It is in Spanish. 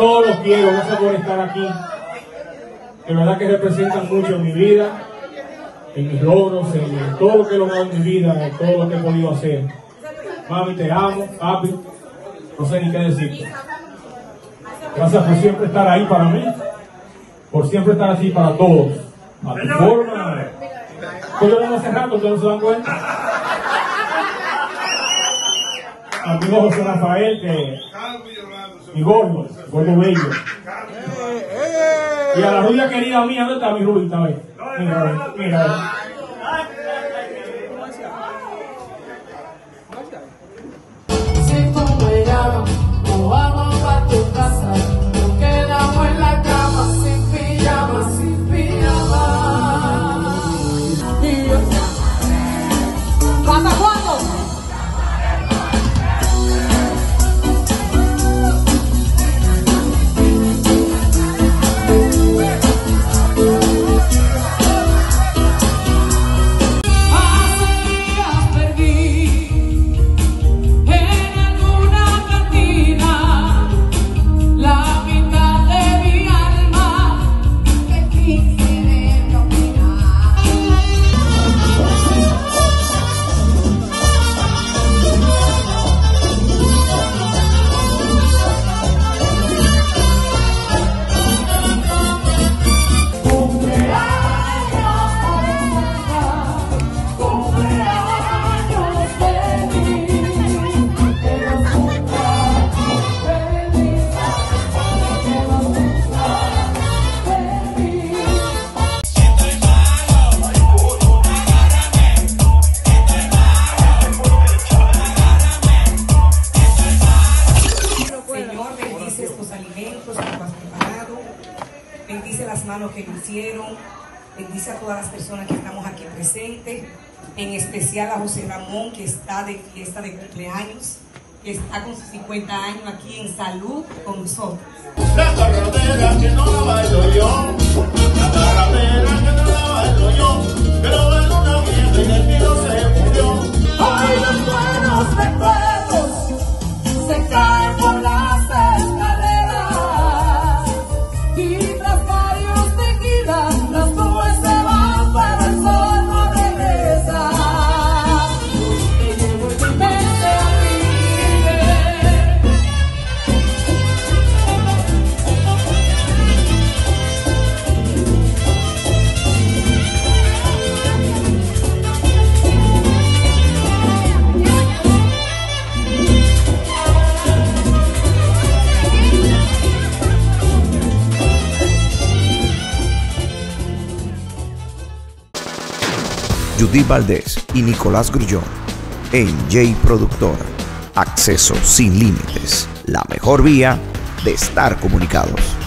todos los quiero, gracias por estar aquí. De verdad que representan mucho en mi vida, en mis logros, en todo lo que he logrado en mi vida, en todo lo que he podido hacer. Mami, te amo, papi, no sé ni qué decirte. Gracias por siempre estar ahí para mí, por siempre estar así para todos. A tu forma. Estoy llorando hace rato, ¿ustedes no se dan cuenta? Amigo José Rafael, que mi gordo bello. Y a la rubia querida mía, ¿dónde está mi rubita? Mira, mira. Si tú me llamas, o vamos pa' tu casa, nos quedamos en la cama, sin pijama, sin pijama. Y yo, ¿hasta cuándo? Bendice las manos que lo hicieron, bendice a todas las personas que estamos aquí presentes, en especial a José Ramón, que está de fiesta de cumpleaños, que está con sus 50 años aquí en salud con nosotros. La carretera que no la bailo yo, la carretera que no la bailo yo, pero en una vieja y el mío se murió. Hoy los buenos recuerdos se caen por las escaleras y tras varios tequilas las nubes se van, pero el sol no regresa. Te llevo en mi mente a ti. Judith Valdés y Nicolás Grullón en J Productora. Acceso sin límites, la mejor vía de estar comunicados.